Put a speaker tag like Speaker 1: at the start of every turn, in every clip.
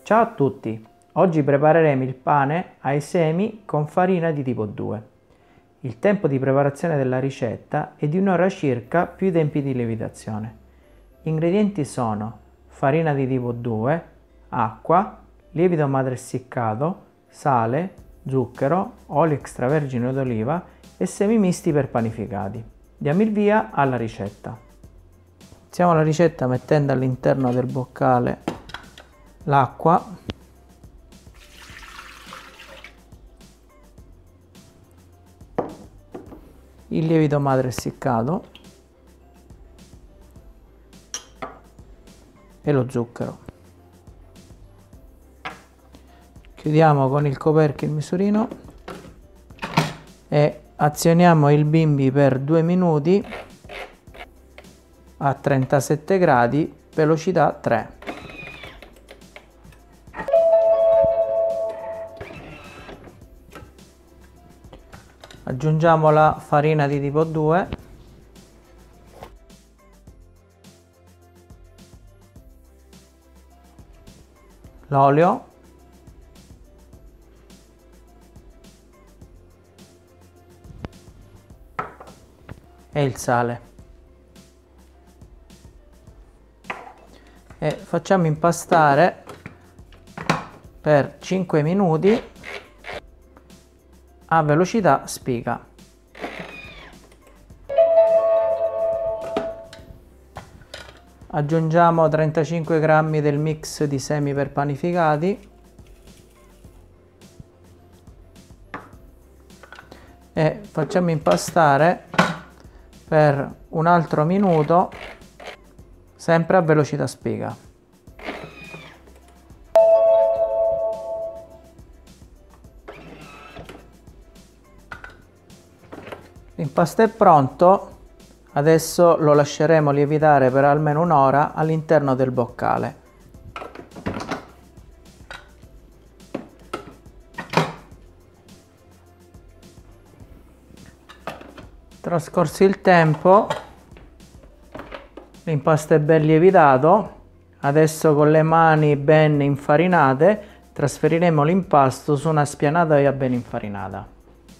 Speaker 1: Ciao a tutti! Oggi prepareremo il pane ai semi con farina di tipo 2. Il tempo di preparazione della ricetta è di un'ora circa più i tempi di lievitazione. Gli ingredienti sono farina di tipo 2, acqua, lievito madre essiccato, sale, zucchero, olio extravergine d'oliva e semi misti per panificati. Diamo il via alla ricetta. Iniziamo la ricetta mettendo all'interno del boccale l'acqua, il lievito madre essiccato e lo zucchero. Chiudiamo con il coperchio il misurino e azioniamo il bimbi per 2 minuti a 37 gradi, velocità 3. Aggiungiamo la farina di tipo 2, l'olio e il sale e facciamo impastare per 5 minuti a velocità spiga. Aggiungiamo 35 grammi del mix di semi per panificati e facciamo impastare per un altro minuto, sempre a velocità spiga. L'impasto è pronto, adesso lo lasceremo lievitare per almeno un'ora all'interno del boccale. Trascorso il tempo, l'impasto è ben lievitato, adesso con le mani ben infarinate trasferiremo l'impasto su una spianatoia ben infarinata.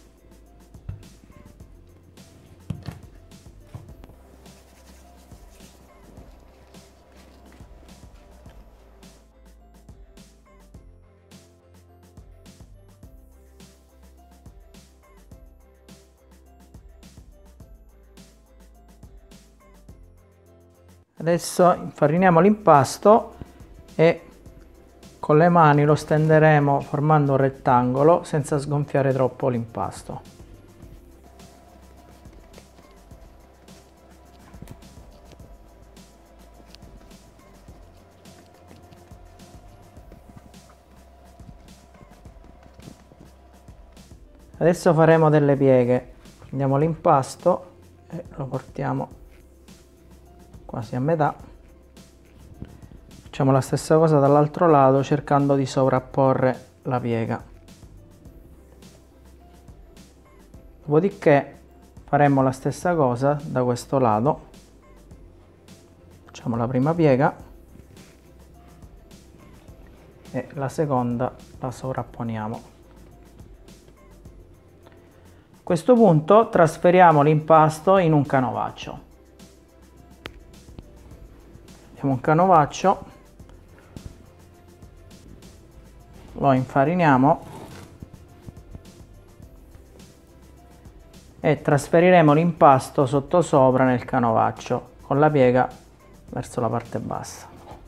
Speaker 1: Adesso infariniamo l'impasto e con le mani lo stenderemo formando un rettangolo senza sgonfiare troppo l'impasto. Adesso faremo delle pieghe. Prendiamo l'impasto e lo portiamo quasi a metà. Facciamo la stessa cosa dall'altro lato cercando di sovrapporre la piega. Dopodiché faremo la stessa cosa da questo lato. Facciamo la prima piega e la seconda la sovrapponiamo. A questo punto trasferiamo l'impasto in un canovaccio. Un canovaccio, lo infariniamo e trasferiremo l'impasto sottosopra nel canovaccio con la piega verso la parte bassa.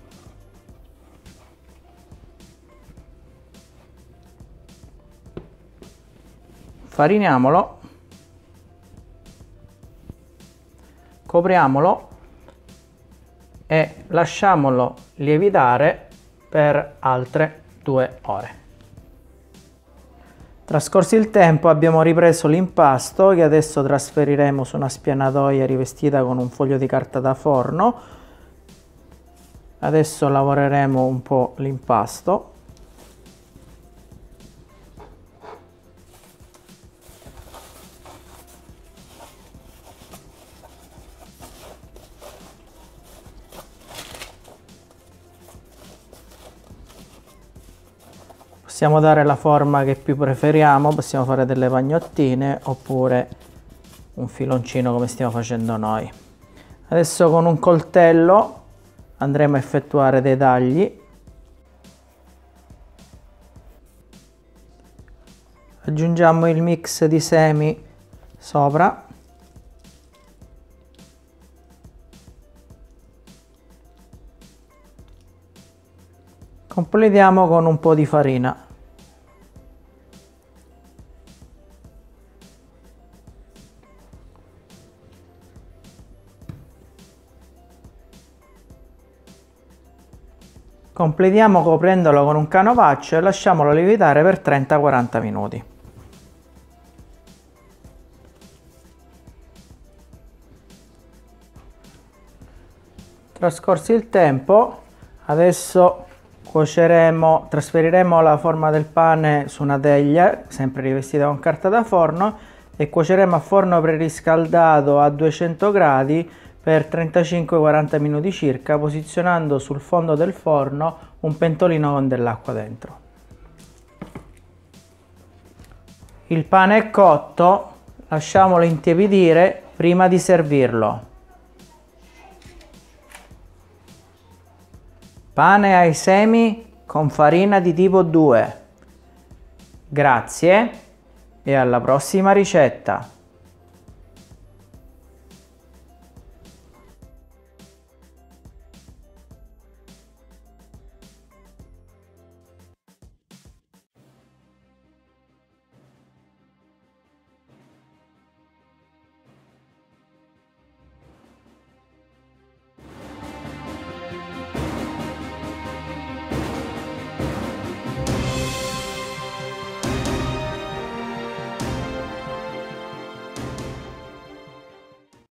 Speaker 1: Fariniamolo, copriamolo e lasciamolo lievitare per altre 2 ore. Trascorso il tempo abbiamo ripreso l'impasto che adesso trasferiremo su una spianatoia rivestita con un foglio di carta da forno. Adesso lavoreremo un po' l'impasto. Possiamo dare la forma che più preferiamo, possiamo fare delle pagnottine oppure un filoncino come stiamo facendo noi. Adesso con un coltello andremo a effettuare dei tagli. Aggiungiamo il mix di semi sopra. Completiamo con un po' di farina. Completiamo coprendolo con un canovaccio e lasciamolo lievitare per 30-40 minuti. Trascorso il tempo, adesso trasferiremo la forma del pane su una teglia, sempre rivestita con carta da forno, e cuoceremo a forno preriscaldato a 200 gradi per 35-40 minuti circa, posizionando sul fondo del forno un pentolino con dell'acqua dentro. Il pane è cotto, lasciamolo intiepidire prima di servirlo. Pane ai semi con farina di tipo 2. Grazie e alla prossima ricetta!